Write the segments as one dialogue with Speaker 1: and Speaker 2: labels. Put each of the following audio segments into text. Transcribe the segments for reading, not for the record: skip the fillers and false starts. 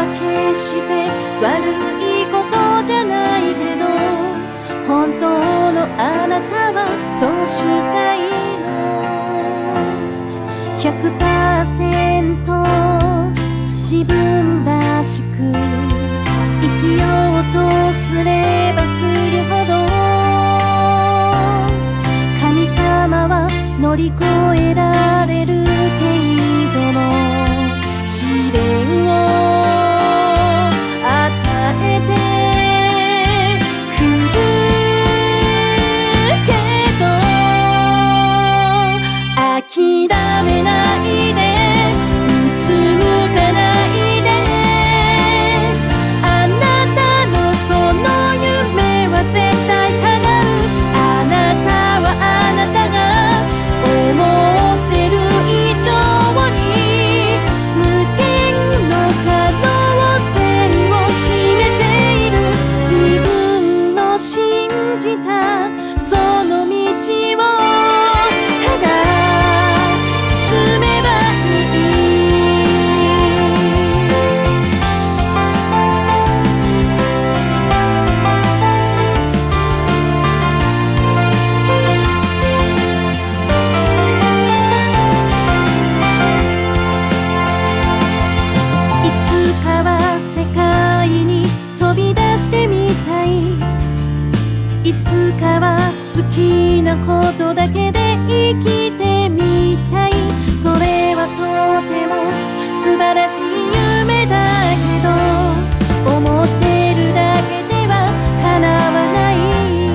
Speaker 1: は決して悪いことじゃないけど、本当のあなたはどうしたいの？ 100% 自分らしく生きようとすればするほど、神様は乗り越えられる程度の試練を与えてくるけど、諦めないで、うつむかないで、あなたのその夢は絶対叶う。あなたはあなたが思ってる以上に無限の可能性を秘めている。自分の信じたその道をただ進めばいい。いつかは世界に飛び出してみたい。いつかは好きなことだけで生きてみたい。それはとても素晴らしい夢だけど、思ってるだけでは叶わない。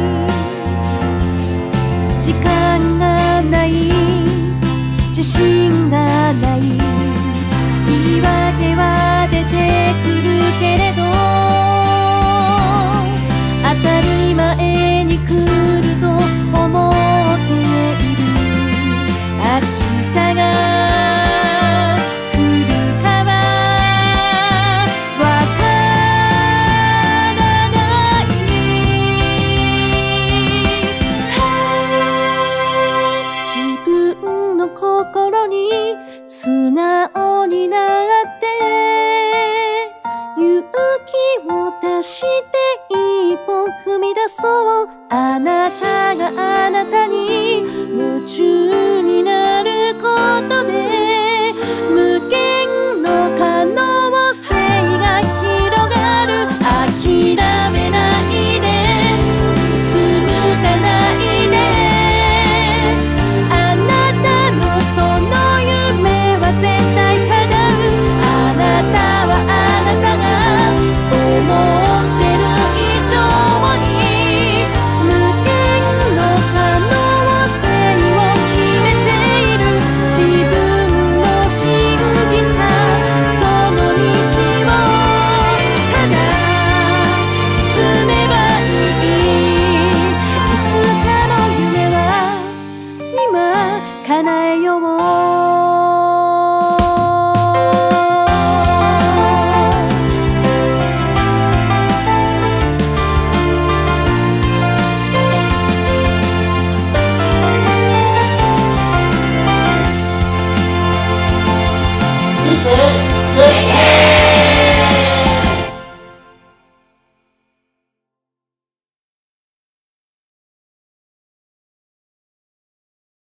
Speaker 1: 時間がない、自信がない、言い訳は出てくるけれど、当たり前に来ると思っている。明日が来るかはわからない。自分の心に素直になって勇気を出して一歩踏み出そう。あなたがあなたに夢中になることで無限の可能性が広がる。諦めないで、うつむかないで、あなたのその夢は絶対叶う。あなたはあなたが思ってる以上に無限の可能性を秘めている。自分の信じたその道をただ進めばいい。いつかの夢は今叶えよう。
Speaker 2: People